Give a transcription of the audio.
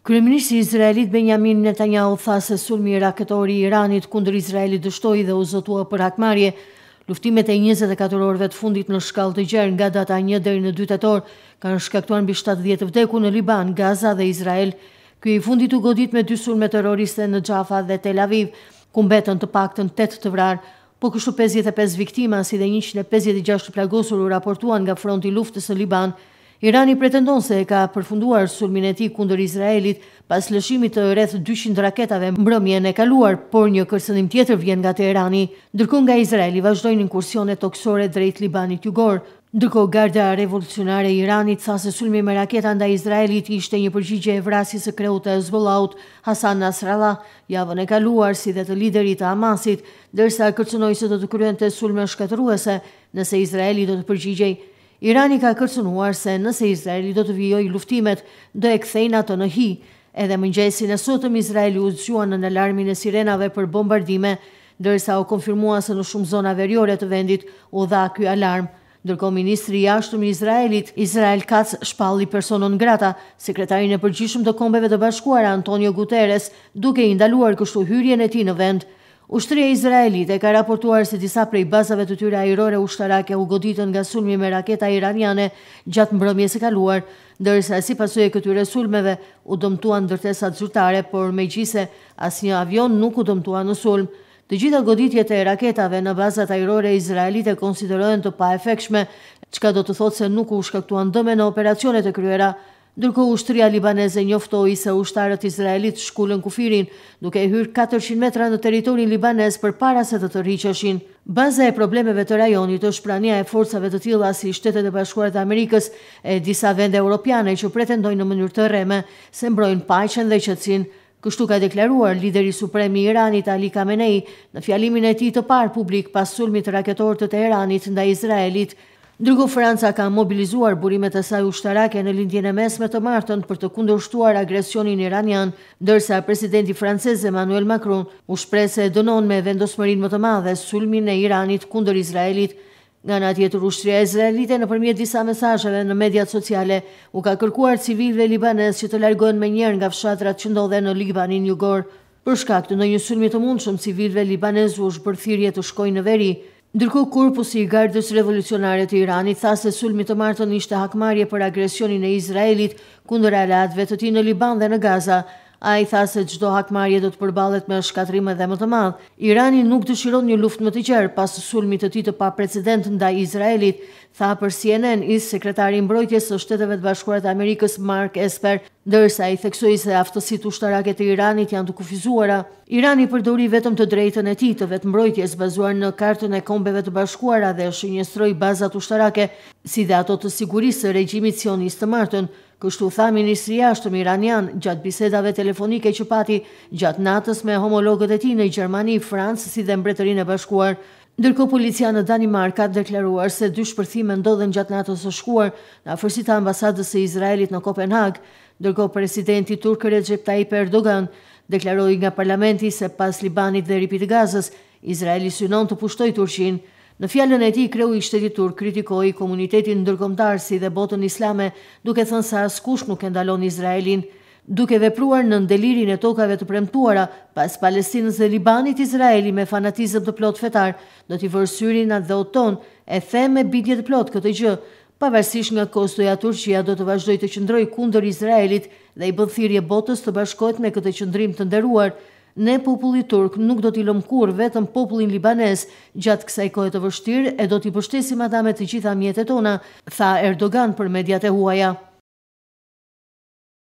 Kryeministri i Izraelit Benjamin Netanyahu tha se sulmi raketor i Iranit kundër Izraelit dështoi dhe u zotua për hakmarrje. Luftimet e 24 orëve të fundit në shkallë të gjerë nga data 1 deri në 2 tetor kanë shkaktuar mbi 70 vdekur në Liban, Gaza dhe Izrael. Ky i fundit u godit me 2 sulme terroriste në Xhafa dhe Tel Aviv, ku mbetën të paktën 8 të vrarë, po kështu 55 viktima si dhe 156 të plagosur u raportuan nga fronti i luftës në Liban. Irani pretendon se e ka përfunduar sulmin e tij kundër Izraelit pas lëshimit të rreth 200 raketave mbrëmjen e kaluar, por një kërcënim tjetër vjen nga Teherani, ndërkohë nga Izraeli vazhdojnë inkursionet toksore drejt Libanit jugor. Ndërkohë Garda Revolucionare e Iranit tha se sulmi me raketa ndaj Izraelit ishte një përgjigje e vrasjes së kreut të Hezbollahut, Hasan Nasrallah, javën e kaluar si dhe të liderit të Hamasit, ndërsa kërcënoi se do të kryente sulme shkatërruese nëse Izraeli do të përgjigjej. Irani ka kërcënuar se nëse Izraeli do të vijojë luftimet, do e kthejnë ato në hi. Edhe mëngjesin e sotëm Izraeli u zgjua në alarmin e sirenave për bombardime, ndërsa u konfirmua se në shumë zona veriore të vendit u dha ky alarm. Ndërkohë ministri i jashtëm i Izraelit, Israel Katz, shpalli persona non grata sekretarin e përgjithshëm të Kombeve të Bashkuara Antonio Guterres, duke i ndaluar kështu hyrjen e tij në vend. Ushtria izraelite ka raportuar se disa prej bazave të tyre ajrore ushtarake u goditën nga sulmi me raketa iraniane gjatë mbrëmjes së kaluar, ndërsa si pasojë e këtyre sulmeve u dëmtuan ndërtesat zyrtare, por megjithëse asnjë avion nuk u dëmtua në sulm. Të gjitha goditjet e raketave në bazat ajrore izraelite konsiderohen të paefektshme, çka do të thotë se nuk u shkaktuan dëme në operacionet e kryera. Ndërkohë ushtria libaneze njoftoi se ushtarët izraelit shkullën kufirin, duke hyrë 400 metra në territorin libanez përpara se të tërhiqeshin. Baza e problemeve të rajonit është prania e forcave të tilla si Shtetet e Bashkuara të Amerikës e disa vende europiane që pretendojnë në mënyrë të rreme se mbrojnë paqen dhe qetësinë. Kështu ka deklaruar lideri suprem i Iranit Ali Khamenei në fjalimin e tij të parë publik pas sulmit raketor të Teheranit ndaj Izraelit. Ndërkohë Franca ka mobilizuar burimet e saj ushtarake në lindjen e mesme të martën për të kundërshtuar agresionin iranian, ndërsa presidenti francez Emmanuel Macron u shpreh se dënon me vendosmërinë më të madhe sulmin e Iranit kundër Izraelit. Nga ana tjetër, ushtria izraelite nëpërmjet disa mesazheve në mediat sociale u ka kërkuar civilëve libanez që të largohen menjëherë nga fshatrat që ndodhen në Libanin jugor. Për shkak të ndonjë sulmi të mundshëm, civilëve libanez u është bërë thirrje të shkojnë në veri. Ndërkohë korpusi i Gardës Revolucionare të Iranit tha se sulmi të martën ishte hakmarrje për agresionin e Izraelit kundër aleatëve të tij në Liban dhe në Gaza. Ai tha se çdo hakmarrje do të përballet me shkatërrim edhe më të madh. Irani nuk dëshiron një luftë më të gjerë pas sulmit të tij të paprecedent ndaj Izraelit, tha për CNN sekretari i mbrojtjes së Shteteve të Bashkuara të Amerikës Mark Esper, ndërsa ai theksoi se aftësitë ushtarake të Iranit janë të kufizuara. Irani përdori vetëm të drejtën e tij të vetmbrojtjes bazuar në Kartën e Kombeve të Bashkuara dhe shënjestroi bazat ushtarake, si dhe ato të sigurisë së regjimit sionist të martën. Kështu tha ministri i jashtëm iranian gjatë bisedave telefonike që pati gjatë natës me homologët e tij në Gjermani, Francë si dhe Mbretërinë e Bashkuar. Ndërkohë policia në Danimark ka deklaruar se 2 shpërthime ndodhen gjatë natës së shkuar në afërsitë të ambasadës së Izraelit në Kopenhag. Ndërkohë presidenti turk Recep Tayyip Erdogan deklaroi nga parlamenti se pas Libanit dhe ripit të Gazës, Izraeli synon të pushtojë Turqinë. Në fjalën e tij, kreu i shtetit turk kritikoi komunitetin ndërkombëtar si dhe botën islame, duke thënë se askush nuk e ndalon Izraelin. Duke vepruar në ndelirin e tokave të premtuara pas Palestinës dhe Libanit, Izraeli me fanatizëm të plot fetar do t'i vërë syrin atë dhe oton, e them me bindje të plot këtë gjë. Pavarësisht nga kostoja, Turqia do të vazhdojë të qëndrojë kundër Izraelit dhe i bën thirrje botës të bashkohet me këtë qëndrim të nderuar. Ne populli turk nuk do t'i lëm kurrë vetëm popullin libanez gjatë kësaj kohe të vështirë e do t'i mbështesim ata me të gjitha mjetet tona, tha Erdogan për mediat e huaja.